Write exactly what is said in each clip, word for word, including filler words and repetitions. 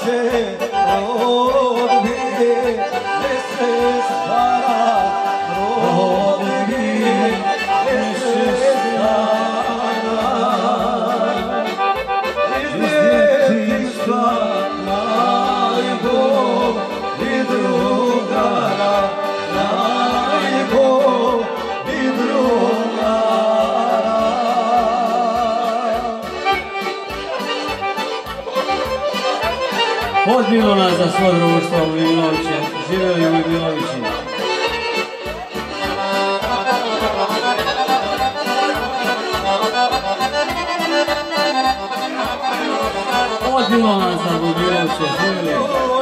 Od Milona za svo društvo u Miloviće, živjeli u Milovići. Od Milona za Miloviće, živjeli.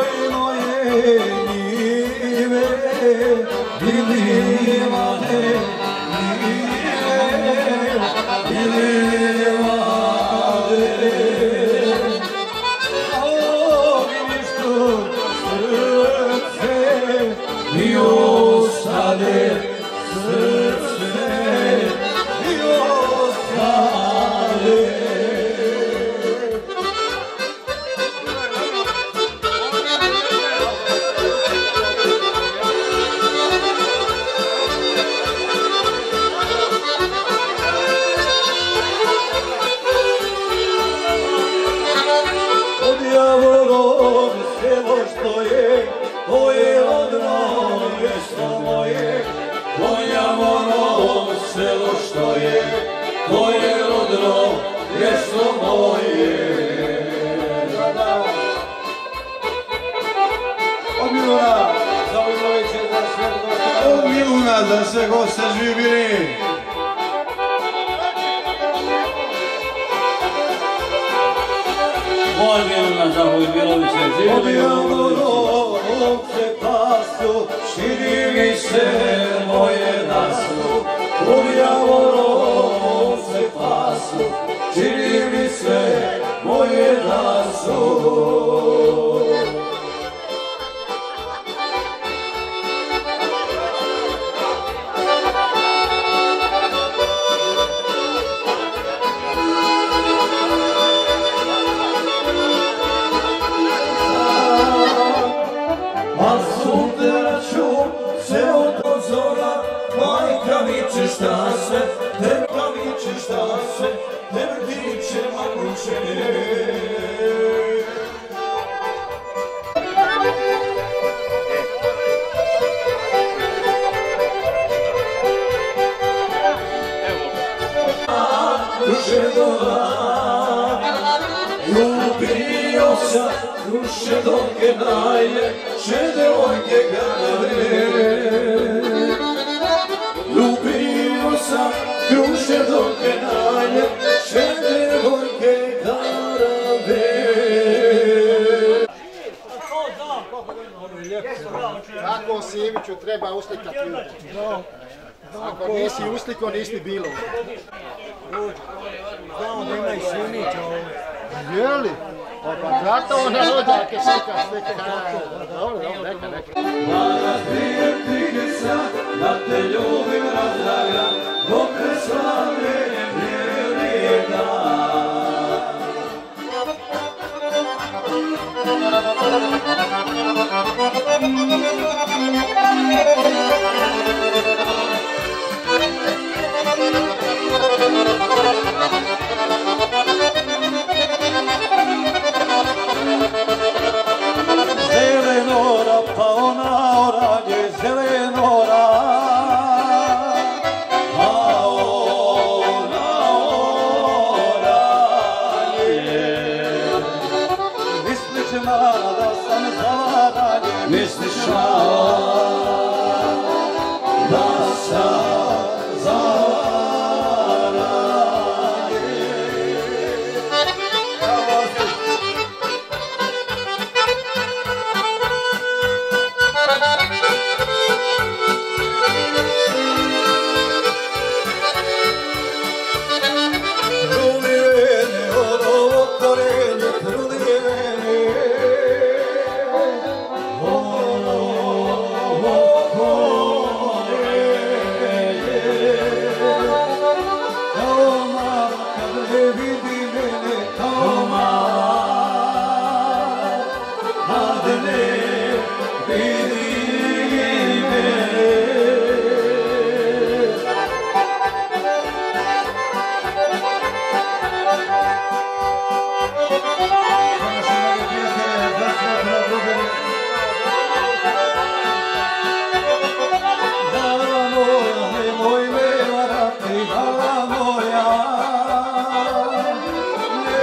Da se goste živili. Od Milona za Miloviće, živjeli u Milovići. Ovce pasu, širi se moje nasu. U Javorovce pasu, širi mi se moje nasu. Šta se, te praviče šta se, te vrtiće mamuče. Duše dola, ljubio sam, duše doke naje, še devojke gade. Duše doke naje, še devojke karave. Tako Simiću treba uslikati ljudi. Ako nisi usliko, nisi bilo. Znamo da ima i Simića ovdje. Jeli? Pa zato ona rođake slika, slika. Dobro, dobro, neka, neka. Mada dvije tigica, da te ljubim razdraga, dok ne slavljenjem bijeli dan. Zelenora, pa ona oranje zelenora, a ona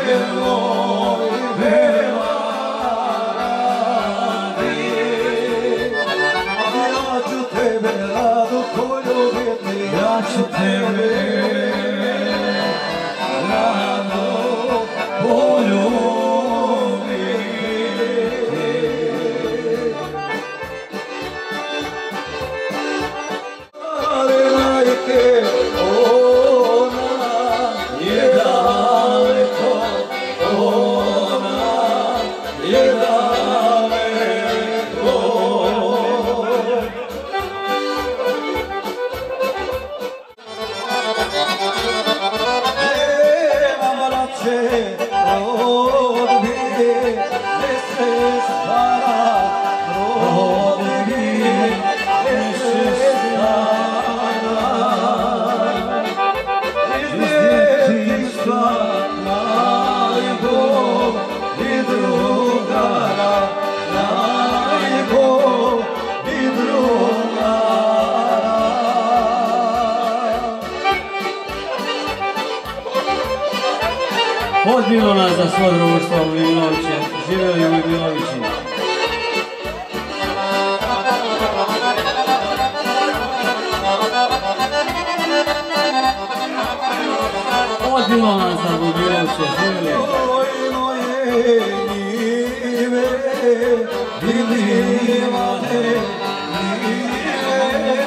moj velani. Ja ću tebe rado poljubiti, ja ću tebe rado poljubiti. Ali majke, ona je daleko, ona je daleko. Nema braće, rodbine, ne sestara, rodbine, ne sestara. Iz djetinjstva najbolj i drugara, najbolj i drugara. Od Milona za svo društvo u Miloviće, živjeli u Milovići. Od Milona za Miloviće, živjeli. Oj moje njive, bilivane, njive,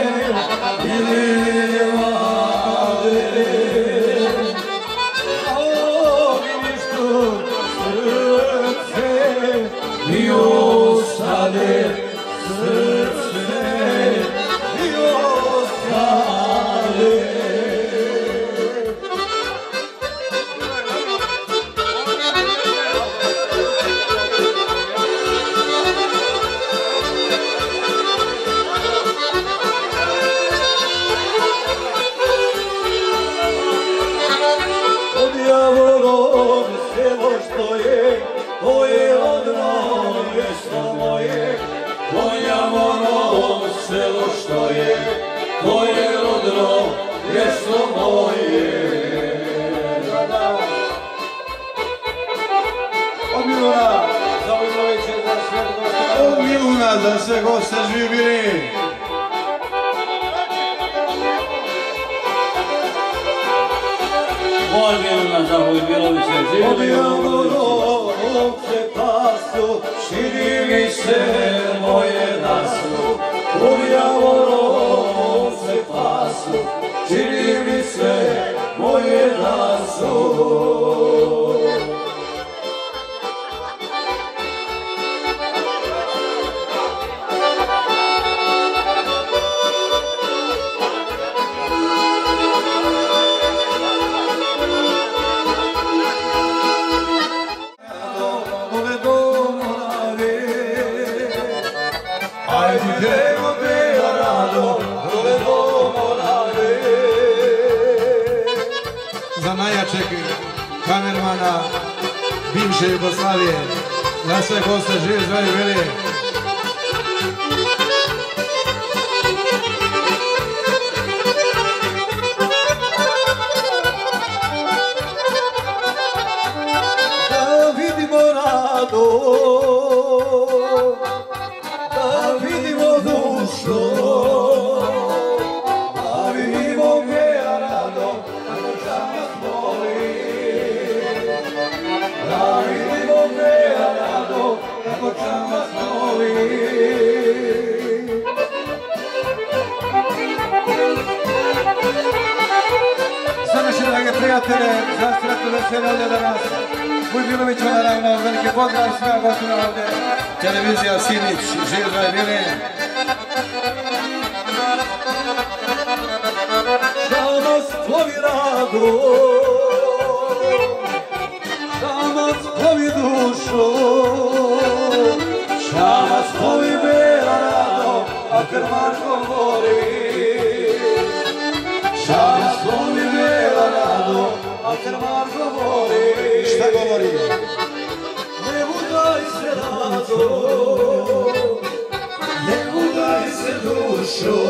bilivane. Ognjiš tu srce mi osade, srce mi osade. Pod Javorom selo što je, to je rodno mjesto moje. Pod Javorom selo što je, to je rodno mjesto moje. Od Miluna za Miloviće, za sve goste. Od Miluna za sve goste živjeli. Od Milona za Miloviće, Pod živjeli u Milovići. Javorom se pasu, čini mi se moje da su. Pod Javorom se pasu, čini mi se moje da su. Dove domorare, ajde idemo bela rado, dove domorare. Za najjačeg kamermana bivše Jugoslavije, za sve goste žive, zdravi, bili. Da vidimo rado, da vidimo dušo, da vidimo bela rado, ako šta nas boli. Da vidimo bela rado, ako šta nas boli. Za naše drage prijatelje, za sretno veselje ovdje danas. Vuj Milović, naravno, veliki pozdrav svima gostima ovdje. Televizija Sinić, živ, zdravi, bili. Da nas plovi rado, da nas plovi dušo, da nas plovi bela rado, a krmarko voli. Da nas plovi bela rado, a krmarko voli. Šta govori? Ne udaj se rado, ne udaj se dušo,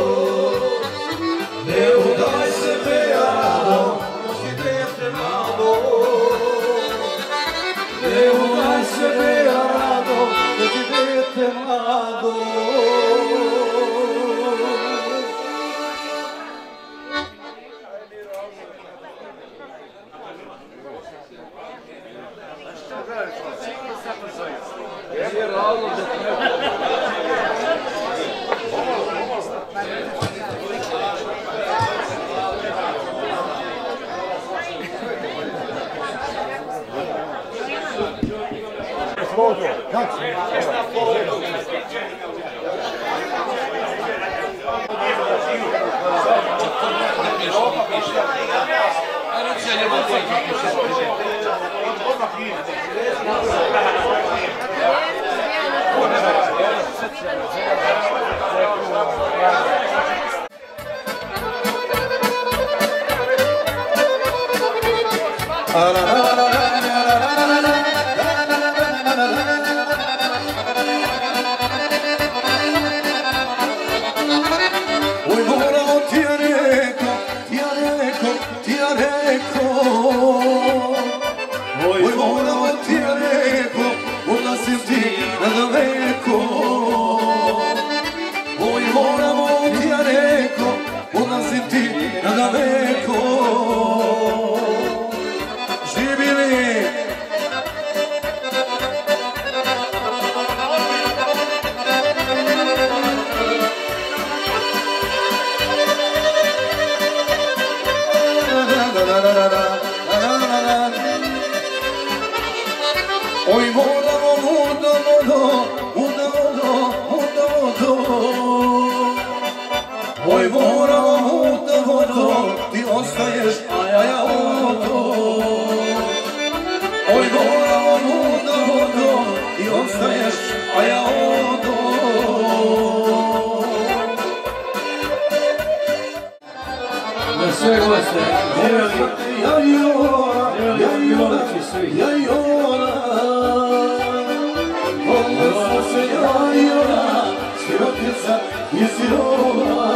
ne udaj se bela rado, si dete mlado. Oj vodamo, muda vodo, muda vodo, muda vodo. Oj moramo, muda vodo, ti ostaješ, a ja odo. Oj moramo, muda vodo, ti ostaješ, a ja odo. Na sve goste, živjeli, Ja i ona, ja i ona, ja i ona. Odnosno se ja i ona, sirotica i siroma.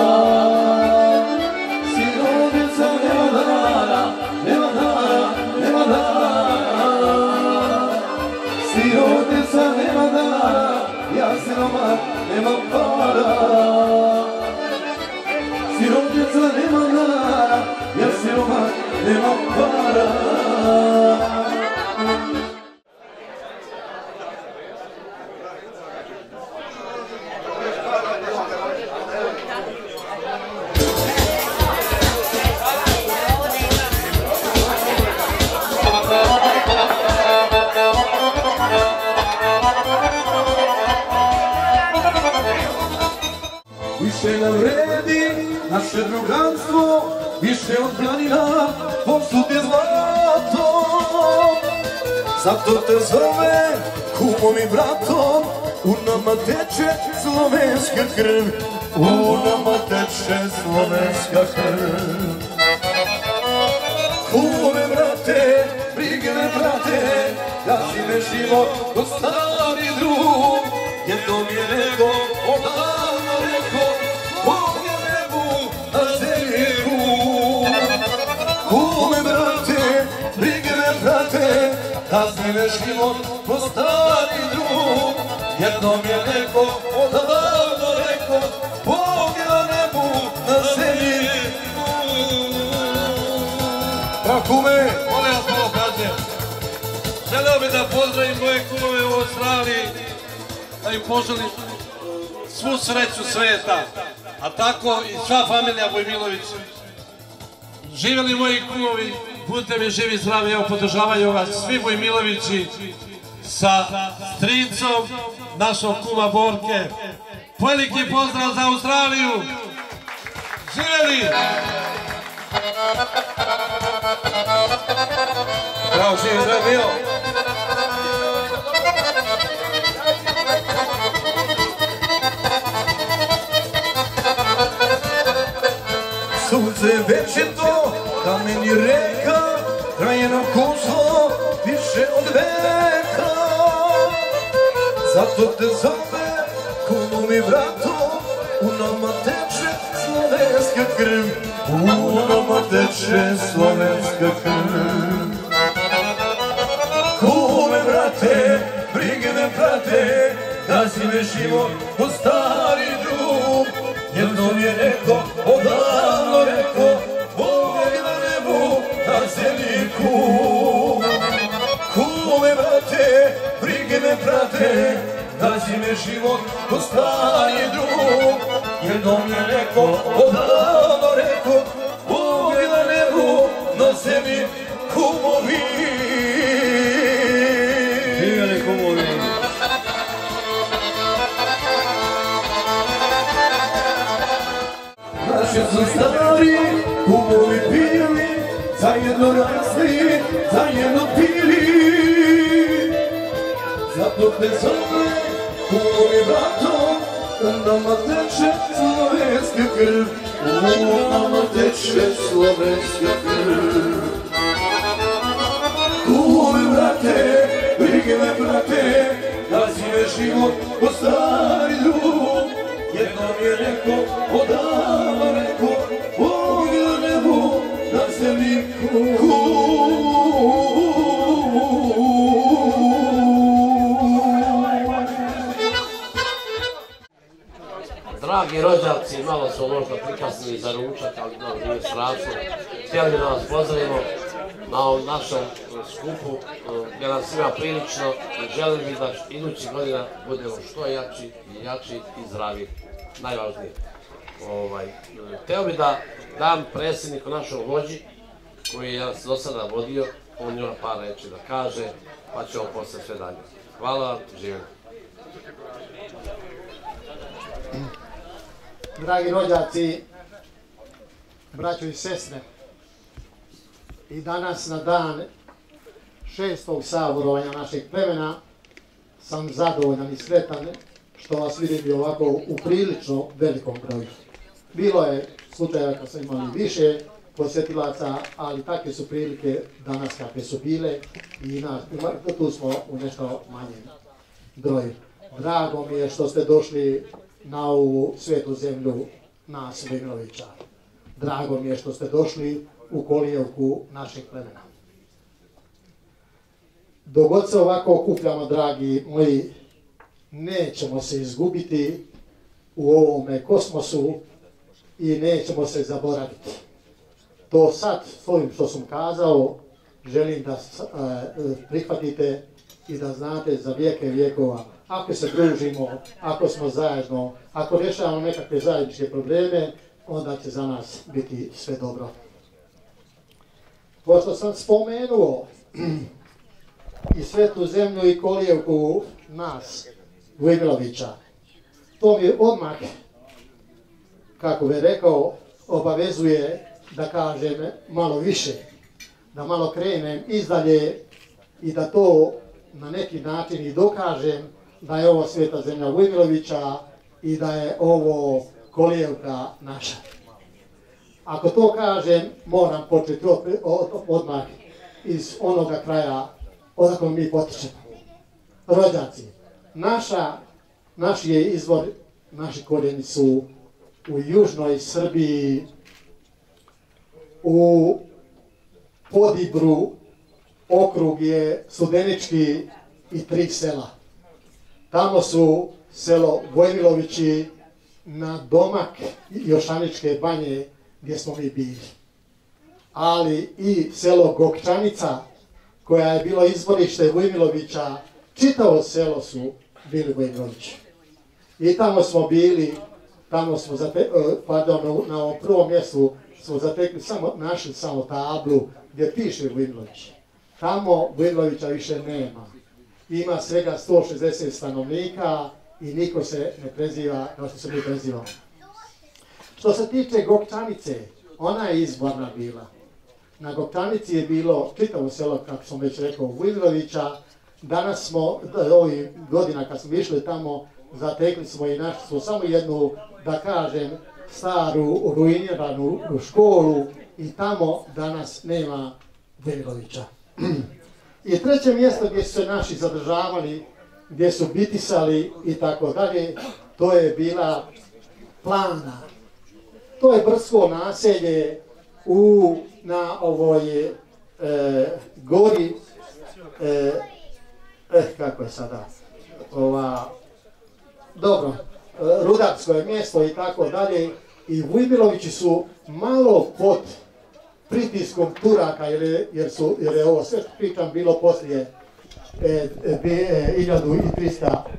Sirotica nema dana, nema dana, nema dana. Sirotica nema dana, ja siroma, nemam para. Sirotica nema dana, ja siroma, nemam para. Više nam vredi naše druganstvo, više od planina posute zlato. Zato te zove kumom i bratom, u nama teče slovenska krv, u nama teče slovenska krv. Kume brate, brige me brate, da si me život ko stari drug. Jednom je neko odavno reko, Bog je nebu na zemlji krug. Kume brate, brige me brate, da si me život ko stari drug. Jednom je neko odavno reko, Bog je na nebu na zemlji krug. Pa kume, molim vas malo kažem, želeo bih da pozdravim moje kumove u Australiji, da im poželim svu sreću sveta, a tako i sva familija Vojmilović. Živjeli moji kumovi, budite mi živi zdravi, evo podržavaju vas svi Vojmilovići sa stricom našog kuma Borke. Veliki pozdrav za Australiju! Živjeli! Bravo, živi zdrav bio! Sunce već je to, kamen i reka, trajeno kuslo, više od veka. Zato te zove, kumom i bratom, u nama teče slovenska krv, u nama teče slovenska krv. Kume brate, brige me prate, da si me život ko stari drug. Jednom je neko odavno reko, Bog je na nebu, na zemlji krug. Kume brate, brige me prate, da si me život ko stari drug. Jednom je neko odavno rekao, Bog je na nebu, na zemlji kumovi. Živjeli kumovi. Naši su stari kumovi bili, zajedno rasli, zajedno pili. Zato te zove kumovi bratom, u nama teče slovenska krv, u nama teče slovenska krv. Kumovi brate, brige me brate, da si me život ko stari drug. Jednom je neko odavno rekao, Bog je na nebu, na zemlji kumovi. Dragi rođaci, malo smo možda prikasnili za ručak, ali dobro, nije strašno. Htjeli da vas pozdravimo na ovom našem skupu, gdje nas ima prilično i želim bi da idućih godina budemo što jači i jači i zdravi, najvažnije. Htio bi da dam predsjedniku našom vođi, koji je nas do sada vodio, on ima par reći da kaže, pa ćemo posle sve dalje. Hvala vam, živim. Dragi rođaci, braćo i sestre, i danas na dan šestog saborovanja našeg plemena sam zadovoljan i sretan što vas vidim i ovako u prilično velikom broju. Bilo je slučajeva kad smo imali više posjetilaca, ali takve su prilike danas kakve su bile i tu smo u nešto manjem broju. Drago mi je što ste došli na ovu svetu zemlju nas Vojmilovića. Drago mi je što ste došli u kolijevku našeg plemena. Dok god se ovako okupljamo, dragi moji, nećemo se izgubiti u ovome kosmosu i nećemo se zaboraviti. To sad, s ovim što sam kazao, želim da prihvatite i da znate za vijeke vijekova. Ako se družimo, ako smo zajedno, ako rješavamo nekakve zajedničke probleme, onda će za nas biti sve dobro. Pošto sam spomenuo i svetu zemlju i kolijevku nas, Vojmilovića, to mi odmah, kako bi rekao, obavezuje da kažem malo više, da malo krenem izdalje i da to na neki način i dokažem da je ovo sveta zemlja Vojmilovića i da je ovo kolijevka naša. Ako to kažem, moram početi odmah iz onoga kraja odakle mi potičemo. Rođaci, naša, naš je izvor, naši korijeni su u južnoj Srbiji, u Podibru, okrug je Studenički i tri sela. Tamo su selo Vojmilovići, na domak Jošaničke banje gdje smo mi bili. Ali i selo Gokčanica, koja je bilo izvorište Vojmilovića, čitavo selo su bili Vojmilovići. I tamo smo bili, tamo smo, zate, pardon, na ovom prvom mjestu smo zatekli, samo, našli samo tablu gdje piše Vojmilović. Tamo Vojmilovića više nema. Ima svega sto šezdeset stanovnika i niko se ne preziva kao što se mi prezivamo. Što se tiče Gokčanice, ona je izborna bila. Na Gokčanici je bilo čitavo selo, kako sam već rekao, Vojmilovića. Danas smo, ovih godina kad smo išli tamo, zatekli smo i našli smo samo jednu, da kažem, staru ruiniranu školu i tamo danas nema Vojmilovića. I treće mjesto gdje su se naši zadržavali, gdje su bitisali i tako dalje, to je bila Plana. To je brdsko naselje u, na ovoj e, gori, e, eh, kako je sada, ova, dobro, rudarsko je mjesto i tako dalje. I Vojmilovići su malo pod pritiskom Turaka, jer je, jer su, jer je ovo sve pričam bilo poslije e, e, hiljadu trista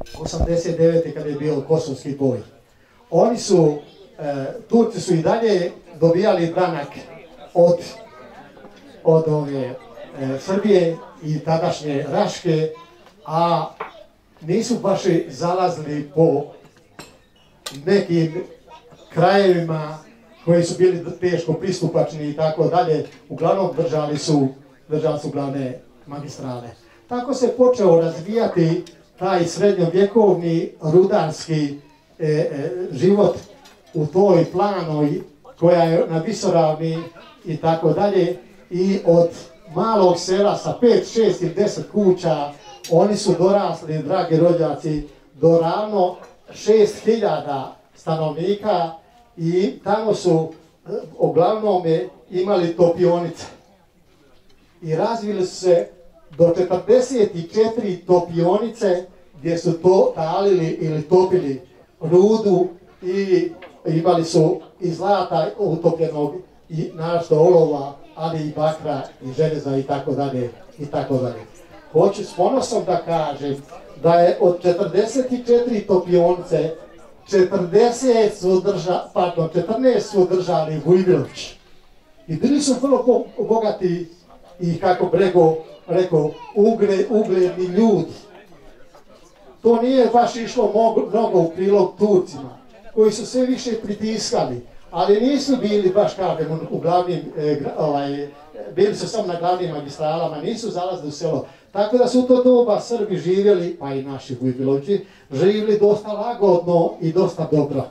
osamdeset devete kada je bio kosovski boj. Oni su, e, Turci su i dalje dobijali danak od, od ove e, Srbije i tadašnje Raške, a nisu baš zalazili po nekim krajevima koji su bili teško pristupačni i tako dalje. Uglavnom držali su, držali su glavne magistrale. Tako se počeo razvijati taj srednjovjekovni rudarski e, e, život u toj planoj koja je na visoravni i tako dalje. I od malog sela sa pet, šest ili deset kuća oni su dorasli, dragi rođaci, do ravno šest hiljada stanovnika i tamo su uglavnom imali topionice. I razvili su se do četrdeset četiri topionice gdje su to talili ili topili rudu i imali su i zlata utopljenog i našto olova, ali i bakra i željeza i tako dalje i tako dalje. Hoću s ponosom da kažem da je od četrdeset četiri topionice četrdeset su drža, pardon, četrnaest su držali Vujmilović. I bili su vrlo bogati i kako bi rekao, rekao ugle, ugledni ljudi. To nije baš išlo mnogo u prilog Turcima, koji su sve više pritiskali, ali nisu bili baš kažem u glavnim, e, ovaj, bili su samo na glavnim magistralama, nisu zalazili u selo. Tako da su u to doba Srbi živjeli, pa i naši Vujmilovići, živjeli dosta lagodno i dosta dobro.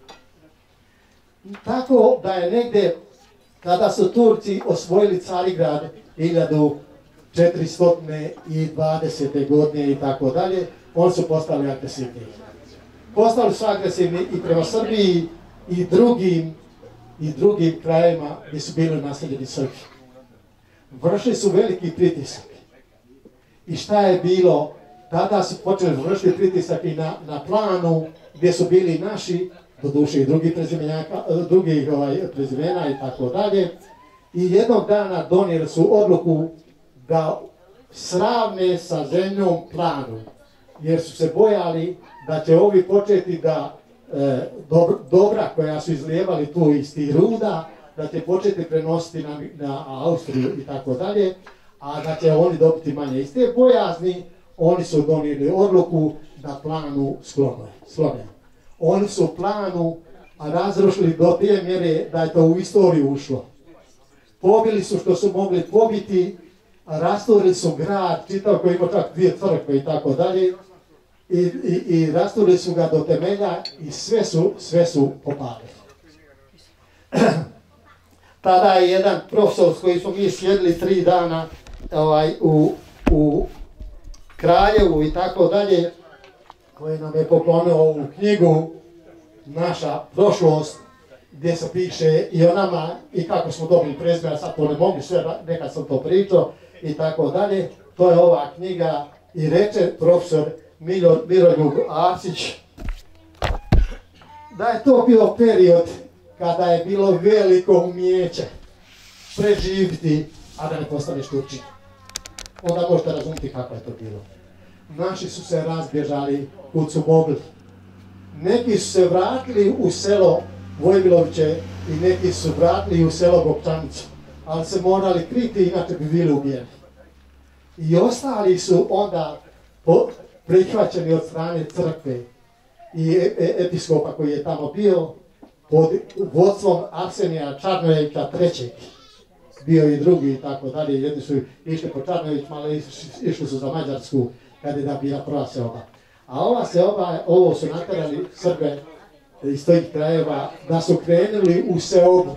Tako da je negdje, kada su Turci osvojili Carigrad hiljadu četiristo dvadesete godine i tako dalje, oni su postali agresivni. Postali su agresivni i prema Srbiji i drugim, i drugim krajevima gdje su bili naseljeni Srbi. Vršili su veliki pritisak. I šta je bilo? Tada su počeli vršiti pritisak i na, na planu gdje su bili naši, doduše i drugi prezimenjaka, drugih ovaj, prezimena i tako dalje. I jednog dana donijeli su odluku da sravne sa zemljom planu, jer su se bojali da će ovi početi da e, dobro, dobra koja su izlijevali tu iz tih ruda, da će početi prenositi na, na Austriju i tako dalje, a da će oni dobiti manje. Iz te bojazni oni su donijeli odluku da planu sklone. Oni su planu razrušili do te mjere da je to u istoriju ušlo. Pobili su što su mogli pobiti, rasturili su grad, čitav koji ima čak dvije crkve i tako dalje, i, i, i rasturili su ga do temelja i sve su, sve su popalili. Tada je jedan profesor s kojim smo mi sjedili tri dana ovaj, u, u Kraljevu i tako dalje, koji nam je poklonio ovu knjigu Naša prošlost, gdje se piše i o nama i kako smo dobili prezme, a sad to ne mogu sve, nekad sam to pričao i tako dalje. To je ova knjiga i reče profesor Miroljub Arsić da je to bio period kada je bilo veliko umijeće preživiti, a da ne postaneš Turčin. Onda možete razumjeti kako je to bilo. Naši su se razbježali kud su mogli. Neki su se vratili u selo Vojmiloviće i neki su vratili u selo Bokčanicu, ali se morali kriti, inače bi bili ubijeni. I ostali su onda prihvaćeni od strane crkve i episkopa koji je tamo bio pod vodstvom Arsenija Čarnojevića trećeg. Bio i drugi i tako dalje, jedni su išli po Čarnojević, malo išli su za Mađarsku kada je da bila prva seoba. A ova seoba, ovo su naterali Srbe iz tih krajeva da su krenuli u seobu.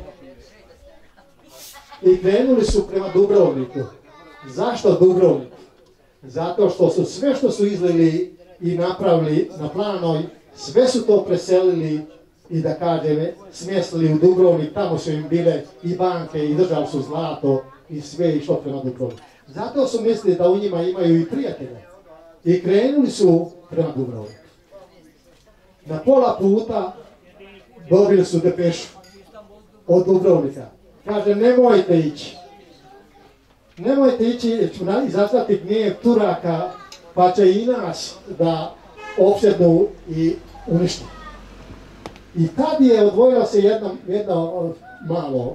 I krenuli su prema Dubrovniku. Zašto Dubrovnik? Zato što su sve što su izlili i napravili na planoj, sve su to preselili i da kažem, smjestili u Dubrovnik, tamo su im bile i banke i držali su zlato i sve išlo prema Dubrovniku. Zato su mislili da u njima imaju i prijatelje. I krenuli su prema Dubrovniku. Na pola puta dobili su depešu od Dubrovnika. Kaže, nemojte ići. Nemojte ići, jer ću izazvati gnjev Turaka, pa će i nas da opsjednu i uništi. I tad je odvojilo se jedno, jedno malo,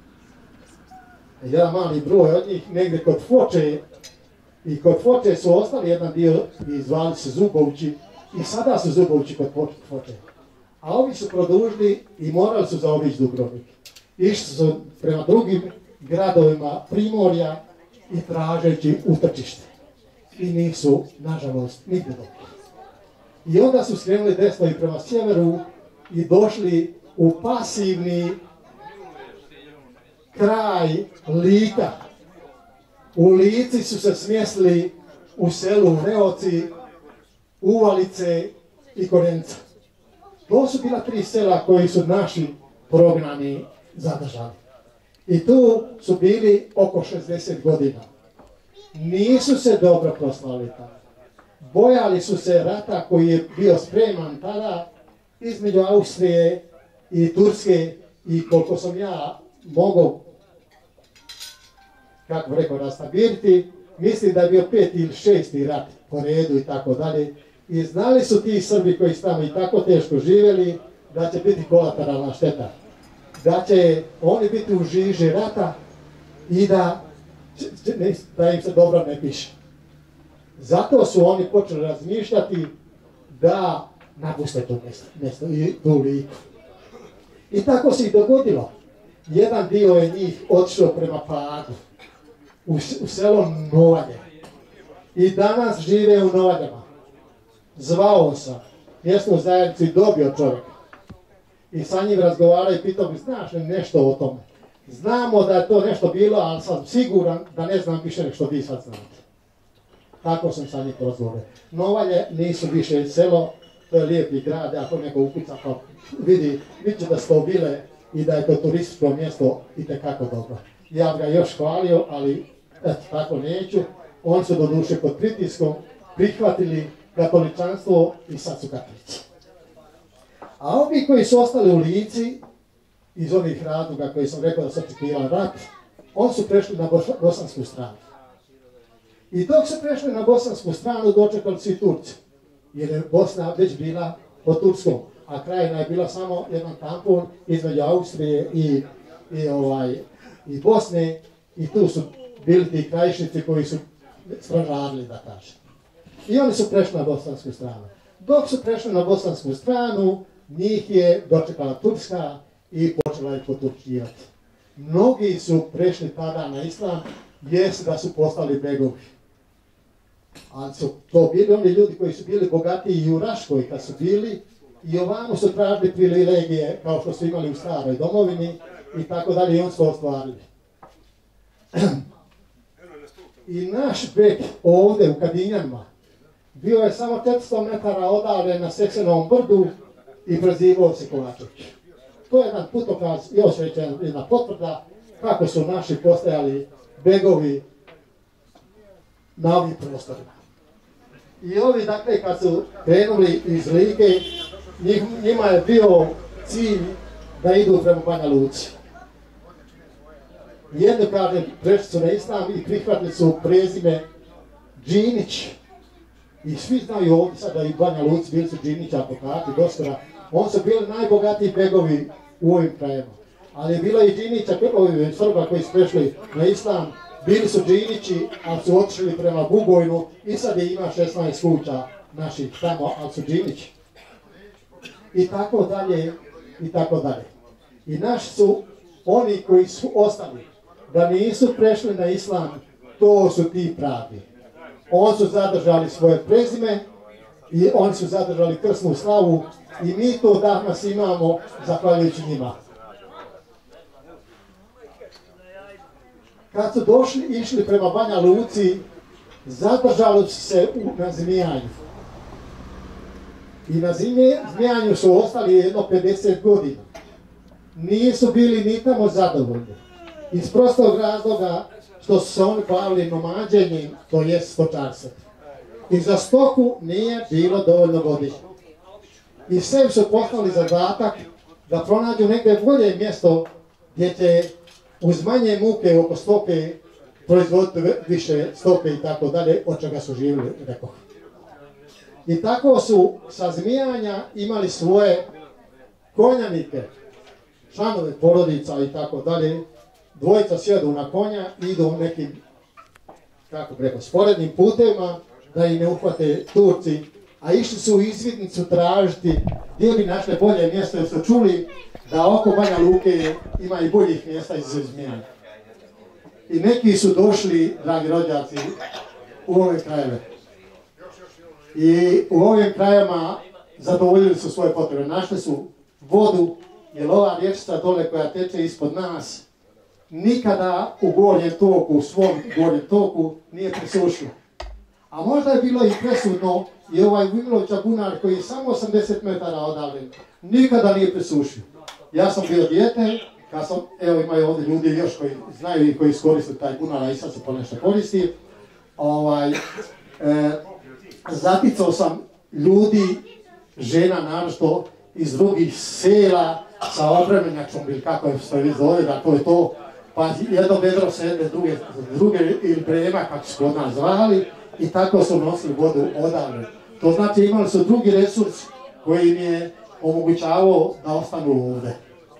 jedan mali broj od njih, negdje kod Foče, i kod Foče su ostali jedan dio i zvali se Zubovći, i sada su Zubovći kod Foče. A ovi su produžili i morali su zaobići Dubrovnik. Išli su prema drugim gradovima Primorja i tražeći utrčište. I nisu, nažalost, nigdje dobili. I onda su skrenuli desno i prema sjeveru i došli u pasivni kraj Lika. U Lici su se smjestili u selu Reoci, Uvalice i Korenca. To su bila tri sela koji su naši prognani zadržali. I tu su bili oko šezdeset godina. Nisu se dobro proslavili tamo. Bojali su se rata koji je bio spreman tada između Austrije i Turske i koliko sam ja mogao, kako bi rekao, rastabiriti, mislim da je bio peti ili šesti rat po redu i tako dalje. I znali su ti Srbi koji su tamo i tako teško živjeli da će biti kolateralna šteta. Da će oni biti u žiži rata i da, da im se dobro ne piše. Zato su oni počeli razmišljati da napuste to mjesto i tu Liku. I tako se i dogodilo. Jedan dio je njih otišao prema Pagu, u, u selo Novalje. I danas žive u Novaljama. Zvao sam mjesnu zajednicu i dobio čovjeka. I sa njim razgovarao i pitao mi, znaš li nešto o tome? Znamo da je to nešto bilo, ali sam siguran da ne znam više nek što vi sad znate. Tako sam sa njim razgovarao. Novalje nisu više selo, to je lijepi grad, ako neko ukuca pa vidi, vidi će da su to bile i da je to turističko mjesto itekako dobro. Ja ga još hvalio, ali eto, tako neću. Oni su do duše pod pritiskom prihvatili katoličanstvo i sad su katolici. A ovi koji su ostali u Lici, iz ovih razloga koji sam rekao da su očekivali rat, oni su prešli na bosansku stranu. I dok su prešli na bosansku stranu, dočekali su i Turci. Jer je Bosna već bila pod Turskom, a Krajina je bila samo jedan tampon između Austrije i, i, ovaj, i Bosne. I tu su bili ti krajišnici koji su stražarili, da kažem. I oni su prešli na bosansku stranu. Dok su prešli na bosansku stranu, njih je dočekala Turska i počela ih poturčivati. Mnogi su prešli tada na islam, jest da su postali begovi. Ali su to bili oni ljudi koji su bili bogatiji i u Raškoj kad su bili i ovamo su tražili privilegije kao što su imali u staroj domovini i tako dalje i oni su ostvarili. I naš bek ovdje u Kadinjanima bio je samo četiristo metara odalje na Seksenovom brdu i prezivao se Kovačević. To je jedan putokaz, još već jedna potvrda kako su naši postajali begovi na ovim prostorima. I ovi, dakle, kad su krenuli iz Like, njima je bio cilj da idu prema Banja Luci. Jedno, kažem, prešli su na islam i prihvatili su prezime Džinić. I svi znaju ovdje sada i Banja Luci, bili su Džinić, advokati, doktora. Oni su bili najbogatiji begovi u ovim krajima. Ali je bilo i Džinića, ovi Srba koji su prešli na islam, bili su Džinići, ali su otišli prema Bugojnu i sad je ima šesnaest kuća naših tamo, ali su Džinići. I tako dalje, i tako dalje. I naši su oni koji su ostali, da nisu prešli na islam, to su ti pravi. Oni su zadržali svoje prezime i oni su zadržali krsnu slavu i mi to danas imamo zahvaljujući njima. Kad su došli, išli prema Banja Luci, zadržali su se na Zmijanju. I na Zmijanju su ostali jedno pedeset godina. Nisu bili ni tamo zadovoljni. Iz prostog razloga što su se oni bavili nomađenjem, to je stočarstvo. I za stoku nije bilo dovoljno vode. I sve su poslali zadatak da pronađu negdje bolje mjesto gdje će uz manje muke oko stoke proizvoditi više stoke i tako dalje, od čega su živjeli, rekao. I tako su sa Zmijanja imali svoje konjanike, članove porodica i tako dalje. Dvojica sjedu na konja i idu nekim, kako preko, sporednim putevima da im ne uhvate Turci, a išli su u izvidnicu tražiti gdje bi našle bolje mjesto, jer su čuli da oko Banja Luke ima i boljih mjesta iz Zmijanja. I neki su došli, dragi rođaci, u ove krajeve. I u ovim krajevima zadovoljili su svoje potrebe. Našli su vodu, jer ova rječica dole koja teče ispod nas nikada u gornjem toku, u svom gornjem toku nije presušila. A možda je bilo i presudno i ovaj Vujmilovića bunar koji je samo osamdeset metara odavljen, nikada nije presušio. Ja sam bio dijete, kad sam, evo imaju ovdje ljudi još koji znaju i koji iskoristili taj bunar, a i sad se ponešto koristi. Ovaj, e, zaticao sam ljudi, žena naročito iz drugih sela sa obramenjačom ili kako je što vi zove, da to je to, pa jedno bedro s jedne druge, druge ili brema, kako su kod nas zvali, i tako su nosili vodu odavle. To znači imali su drugi resurs koji im je omogućavao da ostanu ovdje.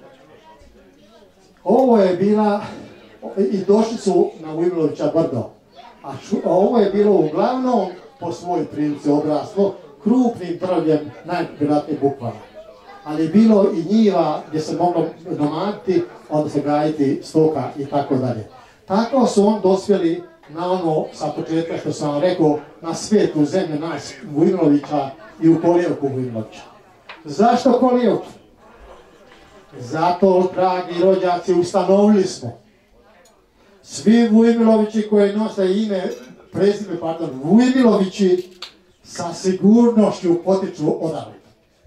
Ovo je bila, i došli su na Vujmilovića brdo, a šu, ovo je bilo uglavnom po svojoj prilici obraslo krupnim drvljem, najvjerojatnije bukvama. Ali je bilo i njiva gdje se moglo domatiti, odnosno gajiti stoka i tako dalje. Tako su on dospjeli na ono sa početka što sam vam rekao, na svijetu zemlje nas Vujmilovića i u kolijevku Vujmilovića. Zašto kolijevku? Zato, dragi rođaci, ustanovili smo. Svi Vujmilovići koji nose ime, prezime, pardon, Vujmilovići sa sigurnošću potiču odavde.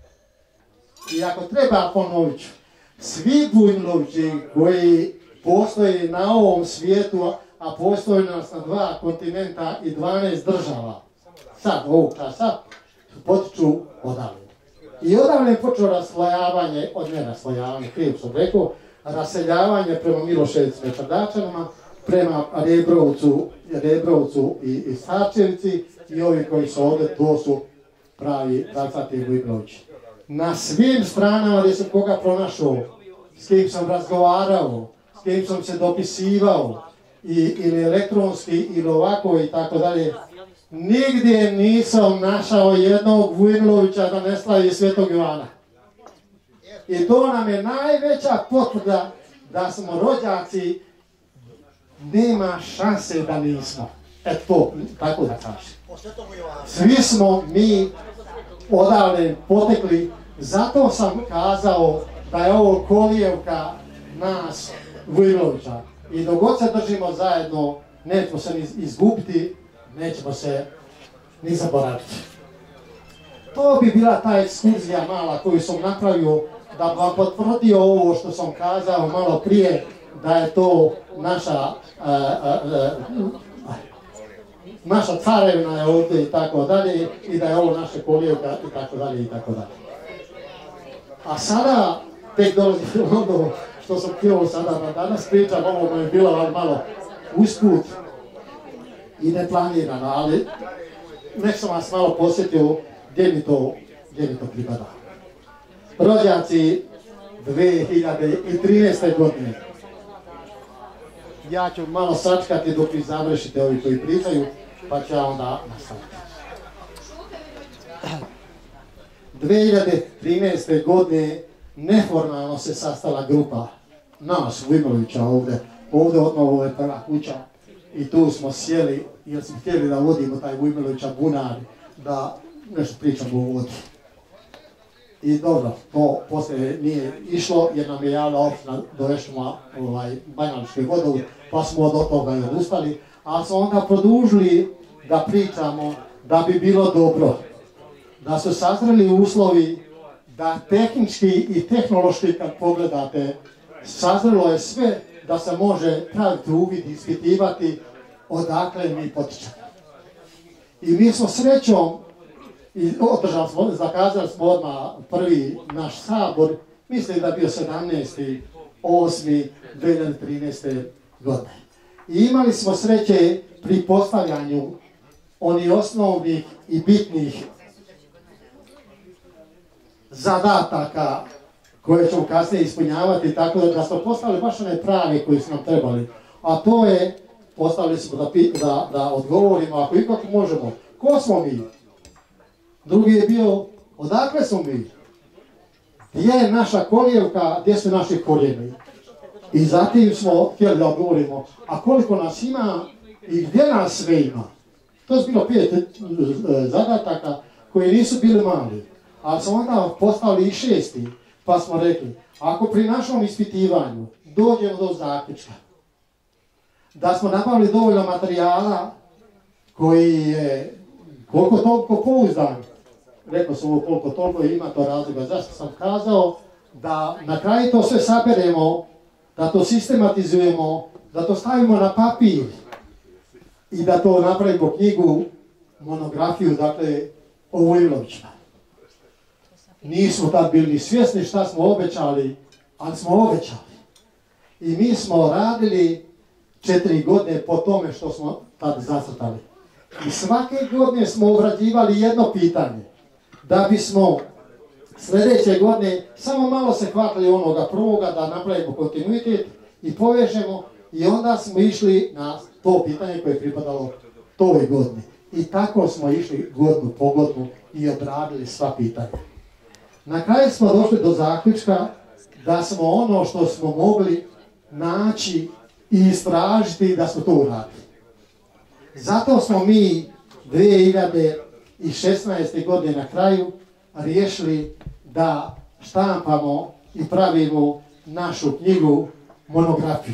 I ako treba ponovit ću, svi Vujmilovići koji postoje na ovom svijetu, a postoje nas na dva kontinenta i dvanaest država, sad ovog časa, potiču odavde. I odavde je počelo raslojavanje, od ne raslojavanje, krivo sam rekao, raseljavanje prema Miloševicu i Čardačanima, prema Rebrovcu, Rebrovcu i, i Starčevici, i ovi koji su ovdje, to su pravi pravcati Vujmilovići. Na svim stranama gdje sam koga pronašao, s kim sam razgovarao, s kim sam se dopisivao, i, ili elektronski, ili ovako i tako dalje, nigdje nisam našao jednog Vujmilovića da ne slavi Svetog Ivana. I to nam je najveća potvrda da smo rođaci, nema šanse da nismo. Eto to, tako da kažem. Svi smo mi odavde potekli, zato sam kazao da je ovo kolijevka nas Vujmilovića. I dok god se držimo zajedno, nećemo se ni izgubiti, nećemo se ni zaboraviti. To bi bila ta ekskurzija mala koju sam napravio da vam potvrdio ovo što sam kazao malo prije, da je to naša a, a, a, naša carevina je ovdje i tako dalje, i da je ovo naše kolijevka i tako dalje i tako dalje. A sada tek dolazi ono što sam htio sada da danas pričam, ovo mi je bilo malo usput i neplanirano, ali nek sam vas malo posjetio gdje mi to, gdje mi to pripada. Rođaci dvije hiljade trinaeste. godine. Ja ću malo sačkati dok vi završite ovi koji pričaju, pa ću ja onda nastaviti. dvije hiljade trinaeste. godine neformalno se sastala grupa nas, Vujmilovića ovdje. Ovdje odmah ovo je prva kuća i tu smo sjeli jer smo htjeli da vodimo taj Vujmilovića bunar, da nešto pričamo o vodi. I dobro, to poslije nije išlo jer nam je javna opština dovešćemo ovaj, Banjalički vodovod, pa smo od toga i odustali, ali smo onda produžili da pričamo da bi bilo dobro, da su sazreli uslovi da tehnički i tehnološki kad pogledate, sazrelo je sve da se može praviti uvid i ispitivati odakle mi potičemo. I mi smo srećom, i održali smo, zakazali smo odmah prvi naš sabor, mislim da je bio sedamnaesti osmi dvije hiljade trinaeste. godine. I imali smo sreće pri postavljanju onih osnovnih i bitnih zadataka koje ćemo kasnije ispunjavati, tako da smo postavili baš one prave koji su nam trebali. A to je, postavili smo da, da, da odgovorimo, ako ikako možemo, ko smo mi? Drugi je bio, odakle smo mi? Gdje je naša kolijevka, gdje su naši korijeni? I zatim smo htjeli da odgovorimo, a koliko nas ima i gdje nas sve ima? To je bilo pet zadataka koji nisu bili mali, ali smo onda postavili i šesti, pa smo rekli, ako pri našom ispitivanju dođemo do zaključka da smo napravili dovoljno materijala koji je koliko toliko pouzdan, rekao sam ovo koliko toliko ima to razloga, zašto sam kazao da na kraju to sve saberemo, da to sistematizujemo, da to stavimo na papir i da to napravimo knjigu, monografiju, dakle, o Vojvilovićima. Nismo tad bili svjesni šta smo obećali, ali smo obećali. I mi smo radili četiri godine po tome što smo tad zacrtali. I svake godine smo obrađivali jedno pitanje, da bismo sljedeće godine samo malo se hvatili onoga prvoga, da napravimo kontinuitet i povežemo, i onda smo išli na to pitanje koje je pripadalo toj godini. I tako smo išli godinu po godinu i obradili sva pitanja. Na kraju smo došli do zaključka da smo ono što smo mogli naći i istražiti, da smo to uradili. Zato smo mi dvije hiljade šesnaeste. godine na kraju riješili da štampamo i pravimo našu knjigu, monografiju.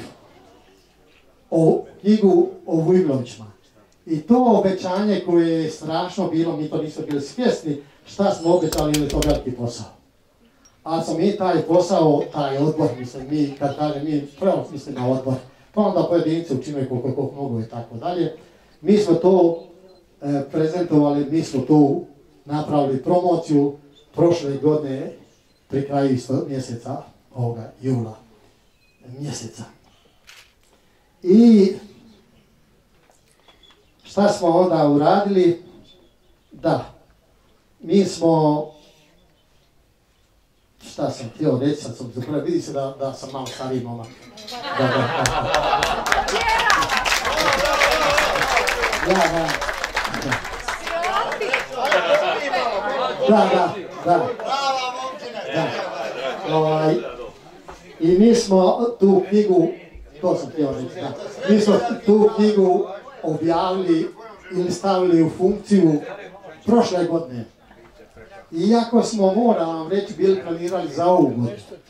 O knjigu o Vujvilovićima. I to obećanje koje je strašno bilo, mi to nismo bili svjesni šta smo obećali, ili je to veliki posao. Ali smo mi taj posao, taj odbor, mislim, mi kad kažem, mi prvo mislim na odbor, pa onda pojedinci učinaju koliko je koliko mogu i tako dalje. Mi smo to e, prezentovali, mi smo tu napravili promociju prošle godine pri kraju isto mjeseca, ovoga jula mjeseca. I šta smo onda uradili? Da, mi smo, šta sam htio reći, sad sam zapravo, vidi se da, da sam malo stariji momak. Da, da, da. Da, da. Da, da, da. Da. Ovaj, I mi smo tu knjigu, to sam htio reći, da. Mi smo tu knjigu objavili ili stavili u funkciju prošle godine. Iako smo, moram vam reći, bili planirali za ovu godinu.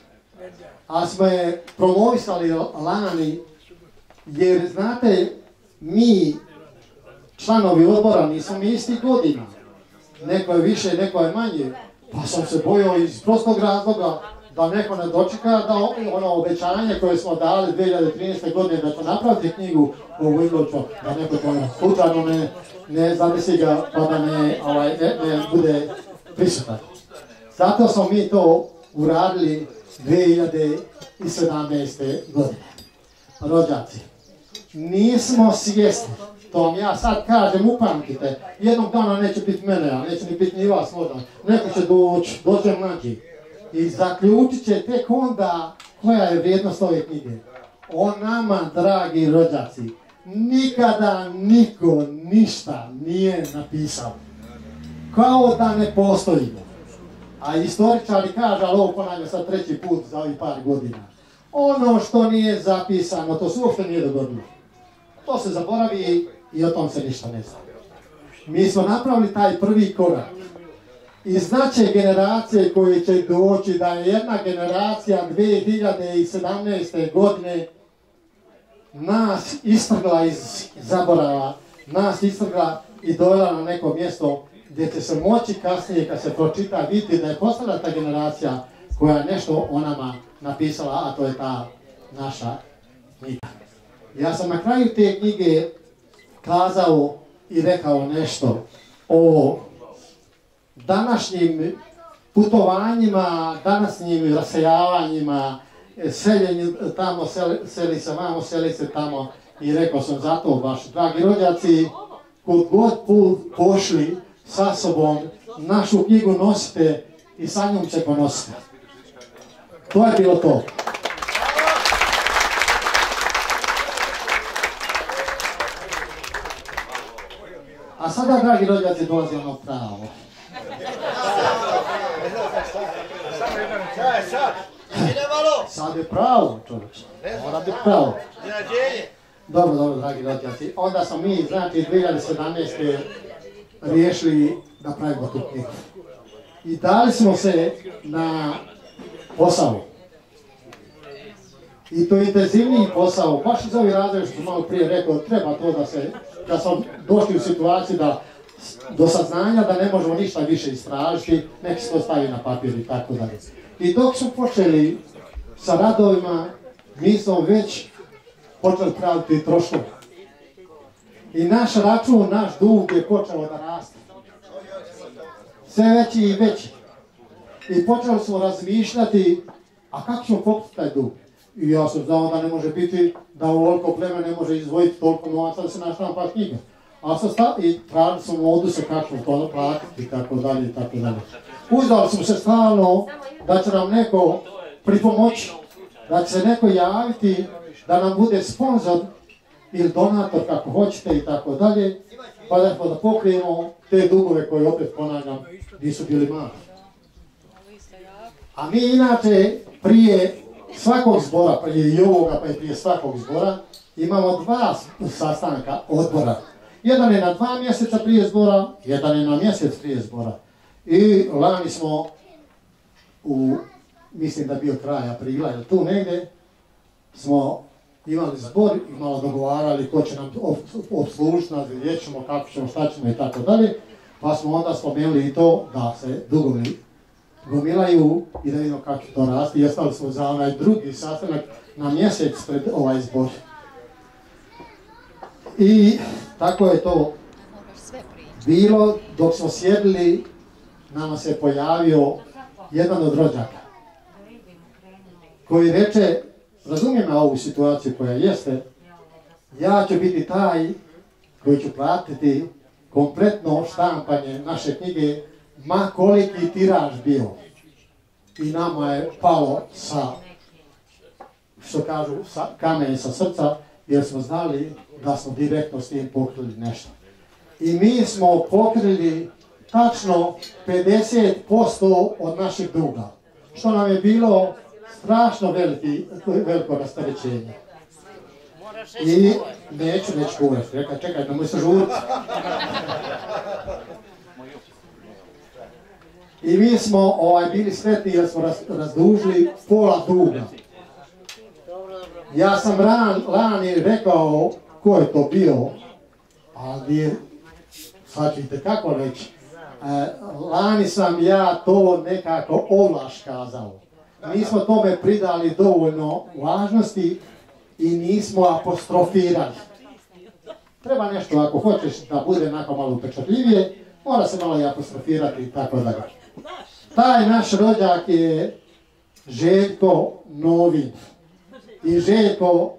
A smo je promovisali lani, jer znate, mi, članovi odbora, nismo mi isti godina. Neko je više, neko je manje. Pa sam se bojao iz prostog razloga da neko ne dočeka da ono obećanje koje smo dali dvije hiljade trinaeste. godine da će napraviti knjigu o Vujviloviću, da neko to slučajno ne, ne zadesi ga pa da ne, ovaj, ne, ne bude prisutan. Zato smo mi to uradili dvije hiljade sedamnaeste. godine. Rođaci, nismo svjesni, to vam ja sad kažem, upamtite, jednog dana neće biti mene, a neće ni biti ni vas možda, neko će doći, dođe mlađi i zaključit će tek onda koja je vrijednost ove knjige. O nama, dragi rođaci, nikada niko ništa nije napisao. Kao da ne postojimo. A istoričari kaže, ali ovo ponavljam sad treći put za ovih par godina. Ono što nije zapisano, to se uopšte nije dogodilo. To se zaboravi i o tom se ništa ne zna. Mi smo napravili taj prvi korak. I znaće generacije koje će doći da je jedna generacija dvije hiljade sedamnaeste. godine nas istrgla iz zaborava, nas istrgla i dovela na neko mjesto gdje će se moći kasnije, kad se pročita, vidjeti da je postala ta generacija koja je nešto o nama napisala, a to je ta naša knjiga. Ja sam na kraju te knjige kazao i rekao nešto o današnjim putovanjima, današnjim raseljavanjima, seljenju tamo, seli, seli se vamo, seli se tamo, i rekao sam zato, baš, dragi rođaci, kod god put pošli sa sobom, našu knjigu nosite i sa njom će ponositi. To je bilo to. A sada, dragi rođaci, dolazi ono pravo. Sad je pravo, čovječe. Mora biti pravo. Dobro, dobro, dragi rođaci. Onda smo mi, znači, dvije hiljade sedamnaeste. riješili da pravimo tu knjigu. I dali smo se na posao. I to intenzivniji posao, baš iz ovih razloga što sam malo prije rekao, treba to da se, da smo došli u situaciju da do saznanja da ne možemo ništa više istražiti, neki se to stavi na papir i tako dalje. I dok smo počeli sa radovima, mi smo već počeli praviti troškove. I naš račun, naš dug je počeo da raste. Sve veći i veći. I počeli smo razmišljati, a kako ćemo pokriti taj dug? I ja sam znao da ne može biti da ovoliko pleme ne može izdvojiti toliko novaca da se naštampa knjiga. A sam sta... i tražili smo moduse kako ćemo to platiti i tako dalje i tako dalje. Uzdali smo se stalno da će nam neko pripomoći, da će se neko javiti, da nam bude sponzor ili donator kako hoćete i tako dalje, pa da da pokrijemo te dugove koje opet ponavljam nisu bili mali. A mi inače prije svakog zbora, prije i ovoga pa i prije svakog zbora, imamo dva sastanka odbora. Jedan je na dva mjeseca prije zbora, jedan je na mjesec prije zbora. I lani smo u, mislim da bio kraj aprila ili tu negdje, smo imali zbor i malo dogovarali ko će nam obslužiti, nas vidjet ćemo, kako ćemo, šta ćemo i tako dalje. Pa smo onda spomenuli i to da se dugovi gomilaju i da vidimo kako to rasti. I ostali smo za onaj drugi sastanak na mjesec pred ovaj zbor. I tako je to bilo. Dok smo sjedili, nama se pojavio jedan od rođaka koji reče, razumijem ja ovu situaciju koja jeste, ja ću biti taj koji ću platiti kompletno štampanje naše knjige, ma koliki tiraž bio. I nama je palo sa, što kažu, sa kamen sa srca, jer smo znali da smo direktno s tim pokrili nešto. I mi smo pokrili tačno pedeset posto od našeg duga, što nam je bilo strašno veliki, veliko rasterećenje. I neću, neću kuvati, rekaj, čekaj, nemoj se žuriti. I mi smo ovaj, bili sretni jer smo raz, razdužili pola duga. Ja sam ran, lani rekao ko je to bio, ali sad ćete kako reći, e, lani sam ja to nekako ovlaš kazao. Nismo tome pridali dovoljno važnosti i nismo apostrofirali. Treba nešto, ako hoćeš da bude onako malo upečatljivije, mora se malo i apostrofirati i tako dalje. Taj naš rođak je Željko Novin. I Željko...